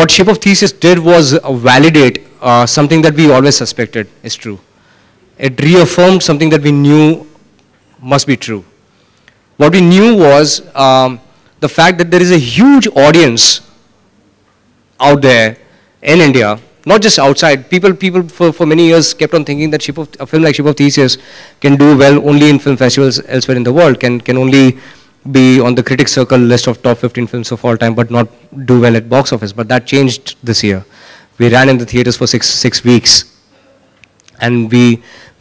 what Shape of Theseus did was validate something that we always suspected is true. It reaffirmed something that we knew must be true. What we knew was the fact that there is a huge audience out there in India, not just outside. People for many years kept on thinking that a film like Shape of Theseus can do well only in film festivals elsewhere in the world, can only be on the Critics Circle list of top 15 films of all time, but not do well at box office. But that changed this year. We ran in the theaters for six weeks, and we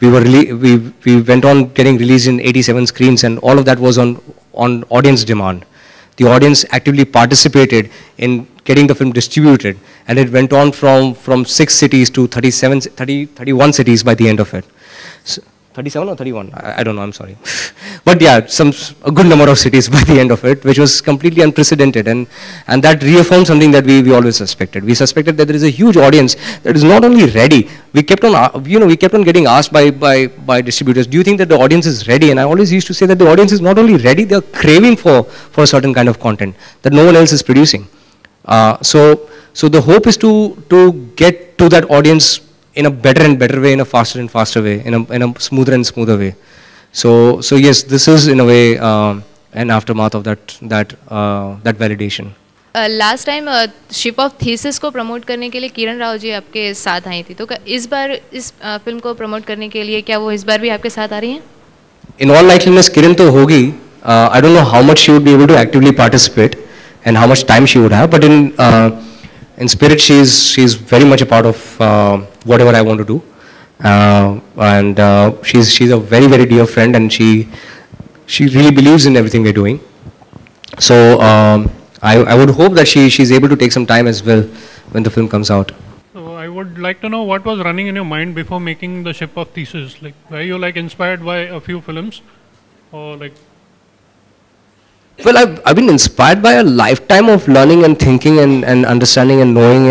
went on getting released in 87 screens, and all of that was on audience demand. The audience actively participated in getting the film distributed, and it went on from 6 cities to 31 cities by the end of it. So, 37 or 31? I don't know, I'm sorry. But yeah, a good number of cities by the end of it, which was completely unprecedented, and that reaffirmed something that we always suspected. We suspected that there is a huge audience that is not only ready. We kept on, we kept on getting asked by distributors, do you think that the audience is ready? And I always used to say that the audience is not only ready, they are craving for a certain kind of content that no one else is producing. So the hope is to get to that audience in a better and better way, in a faster and faster way, in a smoother and smoother way. So yes, this is in a way an aftermath of that validation. Last time ship of thesis को promote करने के लिए किरण राव जी आपके साथ आई थी, तो इस बार इस फिल्म को प्रमोट करने के लिए क्या वो इस बार भी आपके साथ आ रही हैं? In all likeliness, किरण तो होगी. I don't know how much she would be able to actively participate and how much time she would have, but in spirit, she's very much a part of whatever I want to do, and she's a very, very dear friend, and she really believes in everything we're doing. So I would hope that she's able to take some time as well when the film comes out. So I would like to know what was running in your mind before making the Ship of Theseus. Like, were you like inspired by a few films, or like? Well, I've been inspired by a lifetime of learning and thinking and understanding and knowing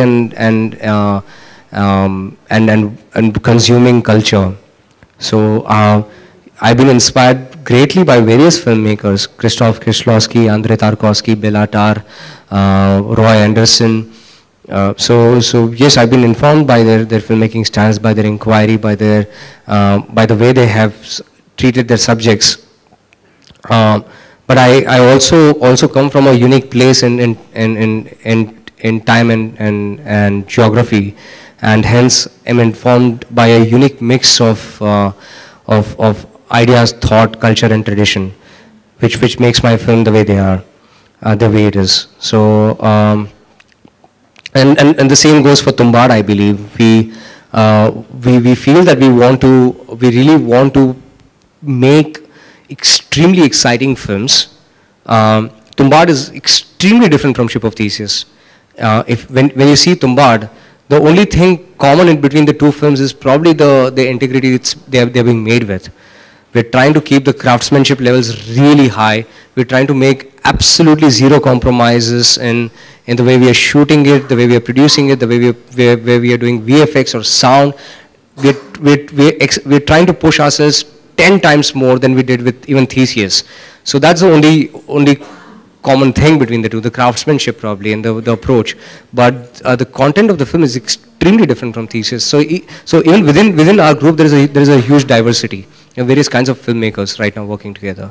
and consuming culture. So I've been inspired greatly by various filmmakers: Krzysztof Kieślowski, Andrzej Tarkowski, Béla Tarr, Roy Anderson. So yes, I've been informed by their filmmaking stance, by their inquiry, by the way they have treated their subjects. But I also come from a unique place in time and geography, and hence am informed by a unique mix of ideas, thought, culture, and tradition, which makes my film the way they are, the way it is. So and the same goes for Tumbaad. I believe we feel that we really want to make extremely exciting films. Tumbaad is extremely different from Ship of Theseus. When you see Tumbaad, the only thing common in between the two films is probably the integrity they're being made with. We're trying to keep the craftsmanship levels really high. We're trying to make absolutely zero compromises in the way we are shooting it, the way we are producing it, the way we are doing VFX or sound. We're trying to push ourselves 10 times more than we did with even Theseus. So that's the only common thing between the two, the craftsmanship probably and the approach. But the content of the film is extremely different from Theseus. So even within our group, there is a huge diversity. Various kinds of filmmakers right now working together.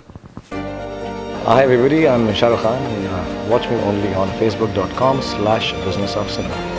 Hi everybody, I'm Shah Rukh Khan. Watch me only on facebook.com/businessofcinema.